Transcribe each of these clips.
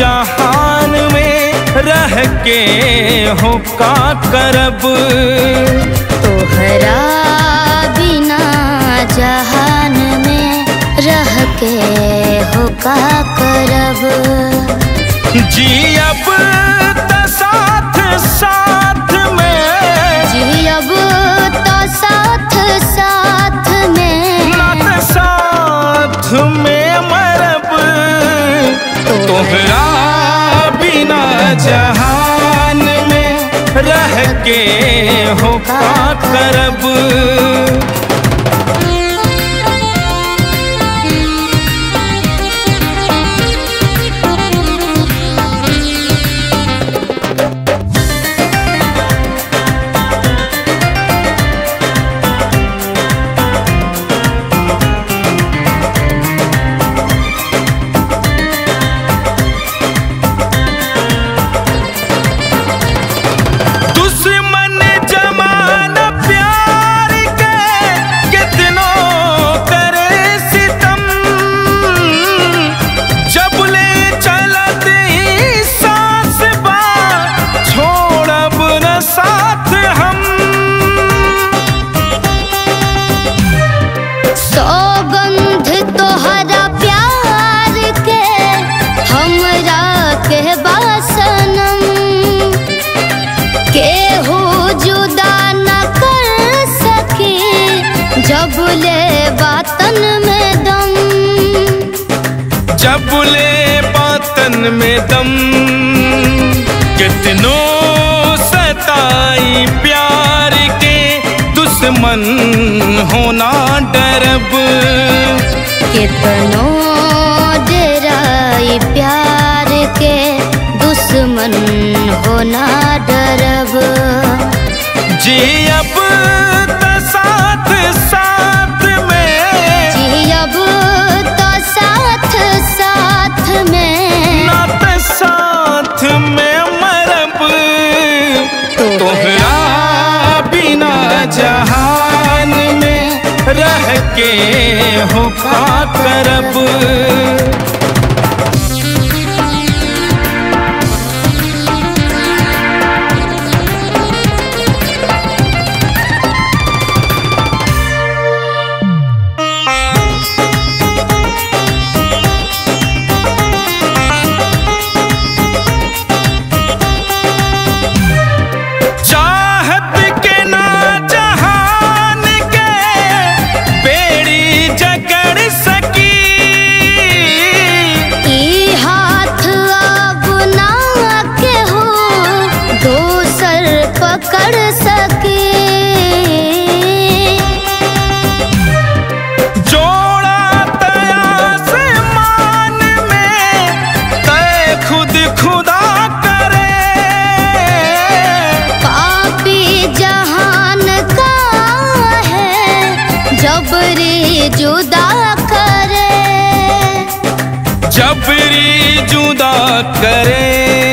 जहान में रह के हो का करब। तोहरा बिना जहान में रह के हो का करब। जियब त साथ साथ में, जियब तो साथ साथ में, नात साथ में मरब। तोहरा बिना जहान में रह के हो का करब। जबले बातन में दम, जबले बातन में दम, कितनो सताई प्यार के दुश्मन होना डरब। कितनो डराई प्यार के दुश्मन होना डरब। जियब त साथ साथ में, जियब तो साथ साथ में, नात साथ में मरब। तोहरा बिना जहान में रह के हो का करब। कर सके जोड़ा आसमान में तय खुद खुदा करे। पापी जहान का है जबरी जुदा करे, जबरी जुदा करे।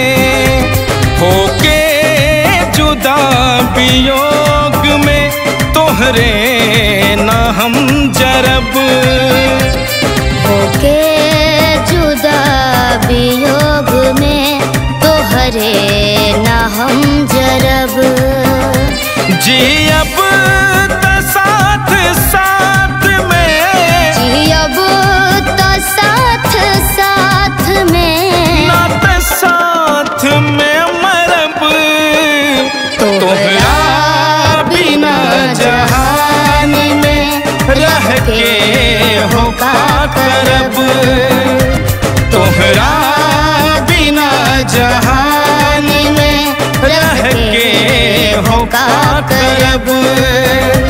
होके जुदा वियोग में तोहरे ना हम जरब। होके जुदा वियोग में तोहरे ना हम जरब। जियब त साथ साथ में, जियब तो साथ साथ में, नात साथ में मरब। तोहरा बिना जहान में रह के हो का करब। तोहरा बिना जहान में रह के हो का करब।